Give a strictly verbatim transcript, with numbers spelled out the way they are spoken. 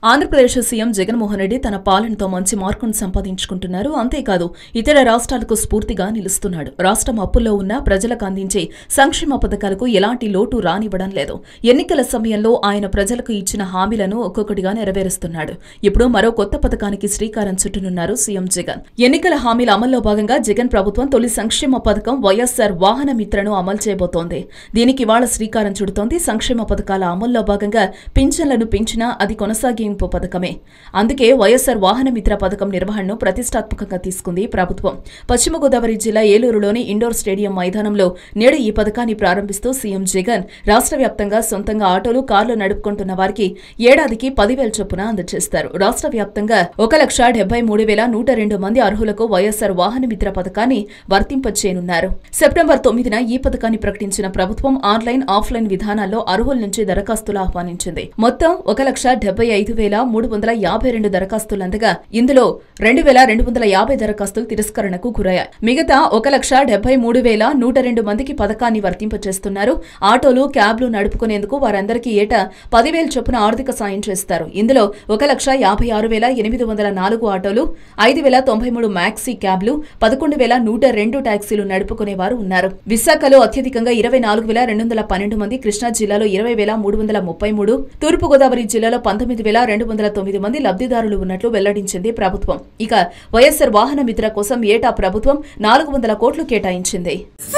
Andhra Pradesh CM Jagan Mohan Reddy తన పాలనతో మంచి మార్కును సంపాదించుకుంటున్నారు. అంతేకాదు ఇతర రాష్ట్రాలకు స్ఫూర్తిగా నిలుస్తున్నాడు. రాష్ట్రం అప్పుల్లో ఉన్న ప్రజలకు అందించే సంక్షేమ పథకాలకు ఎలాంటి లోటు రానివ్వడం లేదు. ఎన్నికల సమయంలో ఆయన ప్రజలకు ఇచ్చిన హామీలను ఒక్కొక్కటిగా నెరవేరుస్తున్నాడు. ఇప్పుడు మరో కొత్త పథకానికి శ్రీకారం చుట్టనున్నారు సీఎం జగన్. ఎన్నికల హామీల అమల్లో భాగంగా జగన్ ప్రభుత్వం తొలి సంక్షేమ పథకం వైఎస్ఆర్ వాహన మిత్రను అమలు చేయబోతోంది. దీనికి ఇవాళ శ్రీకారం చుడుతోంది. సంక్షేమ పథకాల అమల్లో భాగంగా పింఛన్లను పెంచినా అది కొనసాగింపు పథకమే. అందుకే వైఎస్ఆర్ వాహన మిత్ర పథకం నిర్వహణను ప్రతిష్టాత్మకంగా తీసుకుంది ప్రభుత్వం. పశ్చిమ గోదావరి జిల్లా ఏలూరులోని ఇండోర్ స్టేడియం మైదానంలో నేడు ఈ పథకాన్ని ప్రారంభిస్తూ సీఎం జగన్ రాష్ట్ర వ్యాప్తంగా సొంతంగా ఆటోలు, కార్లు నడుపుకుంటున్న వారికి ఏడాదికి పదివేల చొప్పున అందజేస్తారు. రాష్ట్ర వ్యాప్తంగా ఒక లక్ష డెబ్బై మూడు వేల నూట రెండు మంది అర్హులకు వైఎస్ఆర్ వాహన మిత్ర పథకాన్ని వర్తింపచేయనున్నారు. సెప్టెంబర్ తొమ్మిదిన ఈ పథకాన్ని ప్రకటించిన ప్రభుత్వం ఆన్లైన్, ఆఫ్లైన్ విధానాల్లో అర్హుల నుంచి దరఖాస్తులు ఆహ్వానించింది. మొత్తం ఒక లక్ష డెబ్బై ఐదు వేల మూడు వందల యాభై రెండు దరఖాస్తులందగా ఇందులో రెండు వేల రెండు వందల యాభై దరఖాస్తులు తిరస్కరణకు గురయ్యాయి. మిగతా ఒక లక్ష డెబ్బై మూడు వేల నూట రెండు మందికి పథకాన్ని వర్తింపచేస్తున్నారు. ఆటోలు, క్యాబ్లు నడుపుకునేందుకు వారందరికీ ఏటా పదివేల చొప్పున ఆర్థిక సాయం చేస్తారు. ఇందులో ఒక లక్ష యాభై ఆరు వేల ఎనిమిది వందల నాలుగు ఆటోలు, ఐదు వేల తొంభై మూడు మ్యాక్సీ క్యాబ్లు, పదకొండు వేల నూట రెండు టాక్సీలు నడుపుకునేవారు ఉన్నారు. విశాఖలో అత్యధికంగా ఇరవై నాలుగు వేల రెండు వందల పన్నెండు మంది, కృష్ణా జిల్లాలో ఇరవై వేల మూడు వందల ముప్పై మూడు, తూర్పుగోదావరి జిల్లాలో పంతొమ్మిది వేల రెండు వందల తొమ్మిది మంది లబ్ధిదారులు ఉన్నట్లు వెల్లడించింది ప్రభుత్వం. ఇక వైఎస్ఆర్ వాహన మిత్ర కోసం ఏటా ప్రభుత్వం నాలుగు వందల కోట్లు కేటాయించింది.